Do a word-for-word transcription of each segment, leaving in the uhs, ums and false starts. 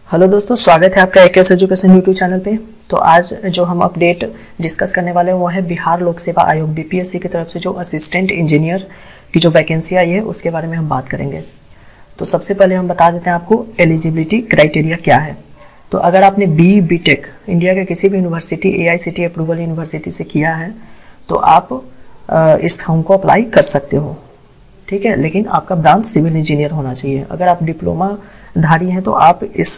Hello दोस्तों, स्वागत है आपका एकेएस एजुकेशन यूट्यूब चैनल पे। तो आज जो हम अपडेट डिस्कस करने वाले हैं वो है बिहार लोक सेवा आयोग बीपीएससी की तरफ से जो असिस्टेंट इंजीनियर की जो वैकेंसी आई है उसके बारे में हम बात करेंगे। तो सबसे पहले हम बता देते हैं आपको एलिजिबिलिटी क्राइटेरिया क्या है। तो अगर आपने बी बी टेक इंडिया के किसी भी university A I C T approval university से किया है तो आप इस फॉर्म को अप्लाई कर सकते हो, ठीक है। लेकिन आपका ब्रांच सिविल इंजीनियर होना चाहिए। अगर आप डिप्लोमा धारी हैं तो आप इस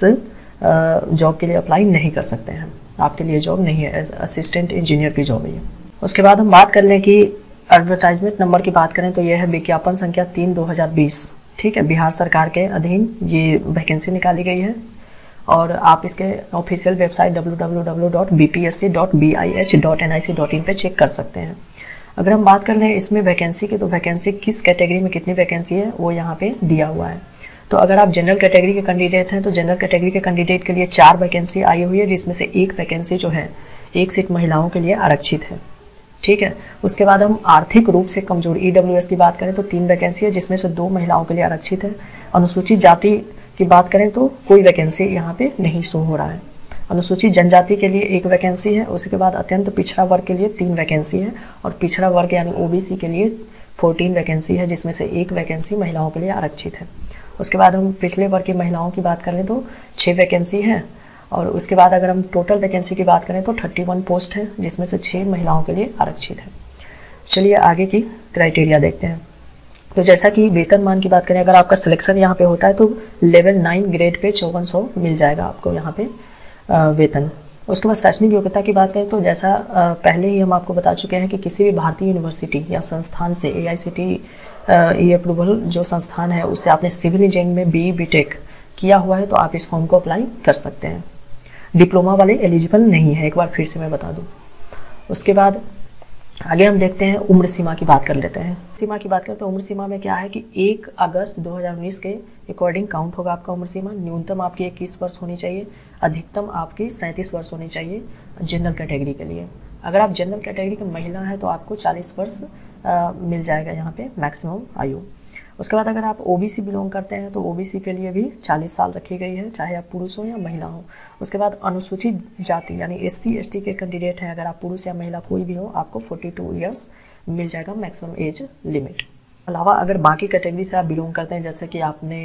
जॉब के लिए अप्लाई नहीं कर सकते हैं, आपके लिए जॉब नहीं है, असिस्टेंट इंजीनियर की जॉब है ये। उसके बाद हम बात कर लें कि एडवर्टाइजमेंट नंबर की बात करें तो यह है विज्ञापन संख्या तीन दो हज़ार बीस, ठीक है। बिहार सरकार के अधीन ये वैकेंसी निकाली गई है और आप इसके official website W W W dot B P S C dot B I H dot N I C dot in पर चेक कर सकते हैं। अगर हम बात कर लें इसमें वैकेंसी की, तो वैकेंसी किस कैटेगरी में कितनी वैकेंसी है वो यहाँ पे दिया हुआ है। तो अगर आप जनरल कैटेगरी के कैंडिडेट हैं तो जनरल कैटेगरी के कैंडिडेट के लिए चार वैकेंसी आई हुई है, जिसमें से एक वैकेंसी जो है एक सीट महिलाओं के लिए आरक्षित है, ठीक है। उसके बाद हम आर्थिक रूप से कमजोर ई डब्ल्यू एस की बात करें तो तीन वैकेंसी है, जिसमें से दो महिलाओं के लिए आरक्षित है। अनुसूचित जाति की बात करें तो कोई वैकेंसी यहाँ पे नहीं शो हो रहा है। अनुसूचित जनजाति के लिए एक वैकेंसी है। उसके बाद अत्यंत पिछड़ा वर्ग के लिए तीन वैकेंसी है और पिछड़ा वर्ग यानी ओ बी सी के लिए चौदह वैकेंसी है, जिसमें से एक वैकेंसी महिलाओं के लिए आरक्षित है। उसके बाद हम पिछले वर्ग की महिलाओं की बात करें तो छः वैकेंसी है और उसके बाद अगर हम टोटल वैकेंसी की बात करें तो इकतीस पोस्ट है, जिसमें से छः महिलाओं के लिए आरक्षित है। चलिए आगे की क्राइटेरिया देखते हैं। तो जैसा कि वेतनमान की बात करें, अगर आपका सिलेक्शन यहाँ पे होता है तो लेवल नाइन ग्रेड पे चौवन सौ मिल जाएगा आपको यहाँ पे वेतन। उसके बाद शैक्षणिक योग्यता की बात करें तो जैसा पहले ही हम आपको बता चुके हैं कि किसी भी भारतीय यूनिवर्सिटी या संस्थान से ए I C T E approval जो संस्थान है उससे आपने सिविल इंजीनियरिंग में बी बी टेक किया हुआ है तो आप इस फॉर्म को अप्लाई कर सकते हैं। डिप्लोमा वाले एलिजिबल नहीं है, एक बार फिर से मैं बता दूं। उसके बाद आगे हम देखते हैं उम्र सीमा की बात कर लेते हैं। सीमा की बात करें तो उम्र सीमा में क्या है कि एक अगस्त दो हज़ार उन्नीस के अकॉर्डिंग काउंट होगा आपका उम्र सीमा। न्यूनतम आपकी इक्कीस वर्ष होनी चाहिए, अधिकतम आपकी सैंतीस वर्ष होनी चाहिए जनरल कैटेगरी के लिए। अगर आप जनरल कैटेगरी की महिला हैं तो आपको चालीस वर्ष आ, मिल जाएगा यहाँ पे मैक्सिमम आयु। उसके बाद अगर आप ओ बी सी बिलोंग करते हैं तो ओ बी सी के लिए भी चालीस साल रखी गई है, चाहे आप पुरुष हो या महिला हो। उसके बाद अनुसूचित जाति यानी एस सी एस टी के कैंडिडेट हैं, अगर आप पुरुष या महिला कोई भी हो आपको बयालीस ईयर्स मिल जाएगा मैक्सिमम एज लिमिट। अलावा अगर बाकी कैटेगरी से आप बिलोंग करते हैं, जैसे कि आपने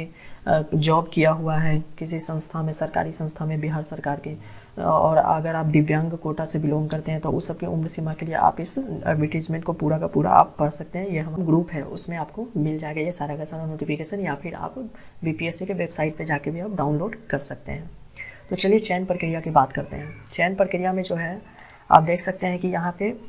जॉब किया हुआ है किसी संस्था में, सरकारी संस्था में बिहार सरकार के, और अगर आप दिव्यांग कोटा से बिलोंग करते हैं तो उस सबकी उम्र सीमा के लिए आप इस एडवर्टीजमेंट को पूरा का पूरा आप पढ़ सकते हैं। ये हम ग्रुप है उसमें आपको मिल जाएगा ये सारा का सारा नोटिफिकेशन, या फिर आप बीपीएससी के वेबसाइट पे जाके भी आप डाउनलोड कर सकते हैं। तो चलिए चयन प्रक्रिया की बात करते हैं। चयन प्रक्रिया में जो है आप देख सकते हैं कि यहाँ पे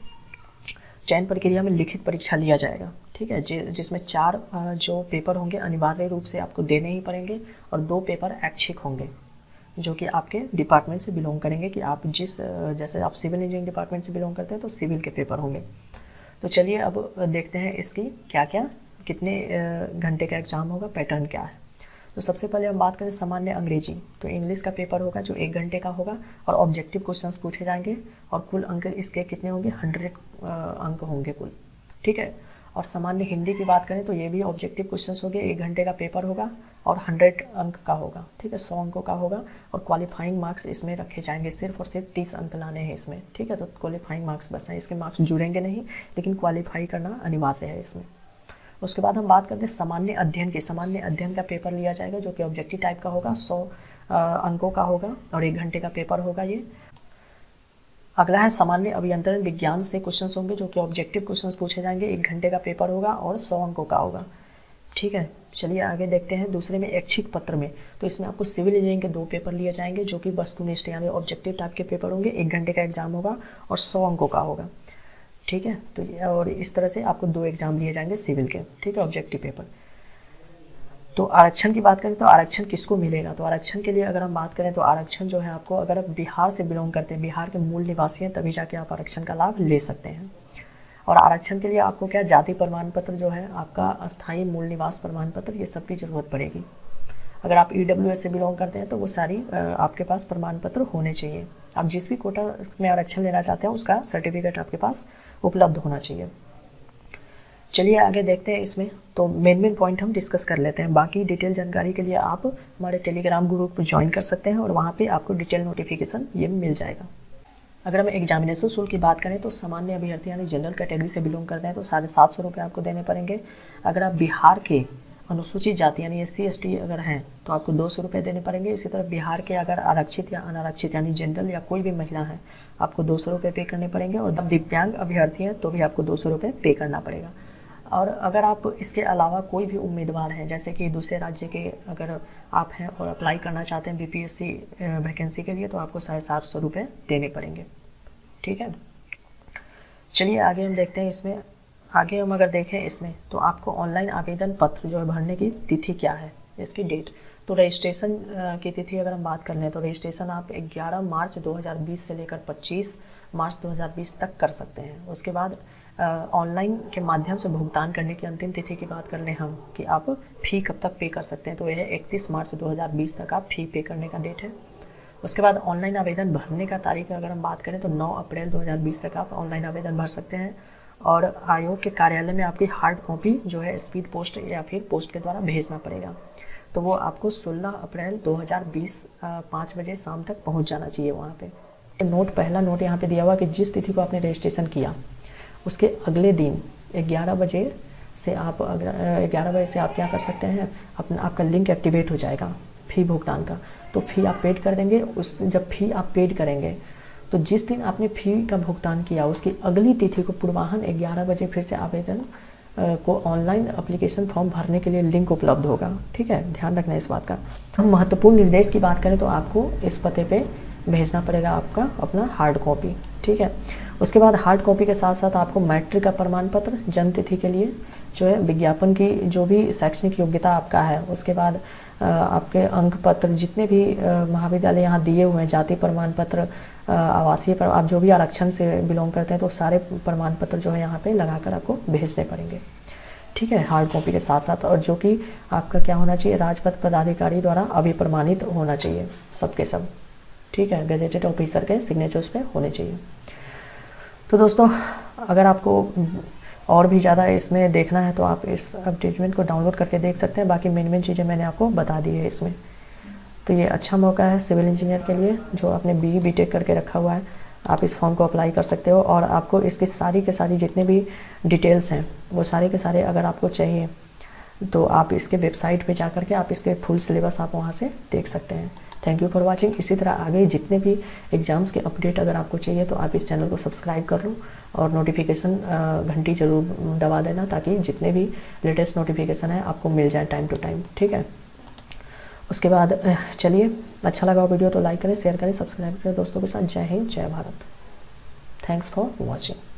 चयन प्रक्रिया में लिखित परीक्षा लिया जाएगा, ठीक है, जिसमें चार जो पेपर होंगे अनिवार्य रूप से आपको देने ही पड़ेंगे और दो पेपर ऐच्छिक होंगे जो कि आपके डिपार्टमेंट से बिलोंग करेंगे कि आप जिस जैसे आप सिविल इंजीनियरिंग डिपार्टमेंट से बिलोंग करते हैं तो सिविल के पेपर होंगे। तो चलिए अब देखते हैं इसकी क्या क्या कितने घंटे का एग्जाम होगा, पैटर्न क्या है। तो सबसे पहले हम बात करें सामान्य अंग्रेजी, तो इंग्लिश का पेपर होगा जो एक घंटे का होगा और ऑब्जेक्टिव क्वेश्चंस पूछे जाएंगे और कुल अंक इसके कितने होंगे, हंड्रेड अंक होंगे कुल, ठीक है। और सामान्य हिंदी की बात करें तो ये भी ऑब्जेक्टिव क्वेश्चंस होंगे, एक घंटे का पेपर होगा और हंड्रेड अंक का होगा, ठीक है, सौ अंकों का होगा और क्वालिफाइंग मार्क्स इसमें रखे जाएंगे, सिर्फ और सिर्फ तीस अंक लाने हैं इसमें, ठीक है। तो क्वालिफाइंग मार्क्स बस हैं, इसके मार्क्स जुड़ेंगे नहीं, लेकिन क्वालिफाई करना अनिवार्य है इसमें। उसके बाद हम बात करते हैं सामान्य अध्ययन की। सामान्य अध्ययन का पेपर लिया जाएगा जो कि ऑब्जेक्टिव टाइप का होगा, सौ अंकों का होगा और एक घंटे का पेपर होगा ये। अगला है सामान्य अभियंत्रण विज्ञान से क्वेश्चंस होंगे जो कि ऑब्जेक्टिव क्वेश्चंस पूछे जाएंगे, एक घंटे का पेपर होगा और सौ अंकों का होगा, ठीक है। चलिए आगे देखते हैं दूसरे में ऐच्छिक पत्र में। तो इसमें आपको सिविल इंजीनियरिंग के दो पेपर लिए जाएंगे जो कि वस्तुनिष्ठ यानी ऑब्जेक्टिव टाइप के पेपर होंगे, एक घंटे का एग्जाम होगा और सौ अंकों का होगा, ठीक है। तो और इस तरह से आपको दो एग्जाम लिए जाएंगे सिविल के, ठीक है, ऑब्जेक्टिव पेपर। तो आरक्षण की बात करें तो आरक्षण किसको मिलेगा, तो आरक्षण के लिए अगर हम बात करें तो आरक्षण जो है आपको, अगर आप बिहार से बिलोंग करते हैं, बिहार के मूल निवासी हैं, तभी जाके आप आरक्षण का लाभ ले सकते हैं। और आरक्षण के लिए आपको क्या, जाति प्रमाण पत्र जो है आपका, अस्थायी मूल निवास प्रमाण पत्र, ये सब की जरूरत पड़ेगी। अगर आप ई डब्ल्यू एस से बिलोंग करते हैं तो वो सारी आपके पास प्रमाण पत्र होने चाहिए। आप जिस भी कोटा में आरक्षण लेना चाहते हैं उसका सर्टिफिकेट आपके पास उपलब्ध होना चाहिए। चलिए आगे देखते हैं इसमें। तो मेन मेन पॉइंट हम डिस्कस कर लेते हैं, बाकी डिटेल जानकारी के लिए आप हमारे टेलीग्राम ग्रुप ज्वाइन कर सकते हैं और वहाँ पे आपको डिटेल नोटिफिकेशन ये मिल जाएगा। अगर हम एग्जामिनेशन शुल्क की बात करें तो सामान्य अभ्यर्थी यानी जनरल कैटेगरी से बिलोंग करते हैं तो साढ़े सात सौ रुपये आपको देने पड़ेंगे। अगर आप बिहार के अनुसूचित जाति यानी एस सी एस टी अगर हैं तो आपको दो सौ रुपये देने पड़ेंगे। इसी तरह बिहार के अगर आरक्षित या अनारक्षित यानी जनरल या कोई भी महिला है आपको दो सौ रुपये पे करने पड़ेंगे। और जब दिव्यांग अभ्यर्थी हैं तो भी आपको दो सौ रुपये पे करना पड़ेगा। और अगर आप इसके अलावा कोई भी उम्मीदवार हैं, जैसे कि दूसरे राज्य के अगर आप हैं और अप्लाई करना चाहते हैं बीपीएससी वैकेंसी के लिए, तो आपको साढ़े सात सौ रुपये देने पड़ेंगे। ठीक है, चलिए आगे हम देखते हैं इसमें। आगे हम अगर देखें इसमें तो आपको ऑनलाइन आवेदन पत्र जो है भरने की तिथि क्या है, इसकी डेट। तो रजिस्ट्रेशन की तिथि अगर हम बात कर लें तो रजिस्ट्रेशन आप ग्यारह मार्च दो हज़ार बीस से लेकर पच्चीस मार्च दो हज़ार बीस तक कर सकते हैं। उसके बाद ऑनलाइन के माध्यम से भुगतान करने की अंतिम तिथि की बात कर लें हम कि आप फ़ी कब तक पे कर सकते हैं, तो यह इकतीस मार्च दो हज़ार बीस तक आप फ़ी पे करने का डेट है। उसके बाद ऑनलाइन आवेदन भरने का तारीख अगर हम बात करें तो नौ अप्रैल दो हज़ार बीस तक आप ऑनलाइन आवेदन भर सकते हैं। और आयोग के कार्यालय में आपकी हार्ड कॉपी जो है स्पीड पोस्ट या फिर पोस्ट के द्वारा भेजना पड़ेगा। तो वो आपको सोलह अप्रैल दो हज़ार बीस पाँच बजे शाम तक पहुंच जाना चाहिए वहाँ पे। नोट पहला नोट यहाँ पे दिया हुआ कि जिस तिथि को आपने रजिस्ट्रेशन किया उसके अगले दिन ग्यारह बजे से आप ग्यारह बजे से आप क्या कर सकते हैं, अपना आपका लिंक एक्टिवेट हो जाएगा फ़ी भुगतान का। तो फ़ी आप पेड कर देंगे। उस जब फ़ी आप पेड करेंगे तो जिस दिन आपने फ़ी का भुगतान किया उसकी अगली तिथि को पूर्वाह्न ग्यारह बजे फिर से आवेदन को ऑनलाइन एप्लीकेशन फॉर्म भरने के लिए लिंक उपलब्ध होगा। ठीक है, ध्यान रखना इस बात का। हम महत्वपूर्ण निर्देश की बात करें तो आपको इस पते पे भेजना पड़ेगा आपका अपना हार्ड कॉपी। ठीक है, उसके बाद हार्ड कॉपी के साथ साथ आपको मैट्रिक का प्रमाण पत्र, जन्म तिथि के लिए जो है विज्ञापन की जो भी शैक्षणिक योग्यता आपका है, उसके बाद आपके अंक पत्र जितने भी महाविद्यालय यहाँ दिए हुए हैं, जाति प्रमाण पत्र, आवासीय पर आप जो भी आरक्षण से बिलोंग करते हैं तो सारे प्रमाण पत्र जो है यहाँ पे लगाकर आपको भेजने पड़ेंगे। ठीक है, हार्ड कॉपी के साथ साथ। और जो कि आपका क्या होना चाहिए, राजपत्र पदाधिकारी द्वारा अभिप्रमाणित होना चाहिए सबके सब। ठीक है, गजेटेड ऑफिसर के सिग्नेचर उस पर होने चाहिए। तो दोस्तों अगर आपको और भी ज़्यादा इसमें देखना है तो आप इस एडवर्टीजमेंट को डाउनलोड करके देख सकते हैं। बाकी मेन मेन चीज़ें मैंने आपको बता दी है इसमें। तो ये अच्छा मौका है सिविल इंजीनियर के लिए जो आपने बी ई बी टेक करके रखा हुआ है, आप इस फॉर्म को अप्लाई कर सकते हो। और आपको इसकी सारी के सारी जितने भी डिटेल्स हैं वो सारे के सारे अगर आपको चाहिए तो आप इसके वेबसाइट पे जा करके आप इसके फुल सिलेबस आप वहाँ से देख सकते हैं। Thank you for watching. इसी तरह आगे जितने भी एग्जाम्स के अपडेट अगर आपको चाहिए तो आप इस चैनल को सब्सक्राइब कर लो और नोटिफिकेशन घंटी जरूर दबा देना ताकि जितने भी लेटेस्ट नोटिफिकेशन है आपको मिल जाए टाइम टू टाइम। ठीक है, उसके बाद चलिए, अच्छा लगा वीडियो तो लाइक करें, शेयर करें, सब्सक्राइब करें दोस्तों के साथ। जय हिंद, जय भारत। Thanks for watching.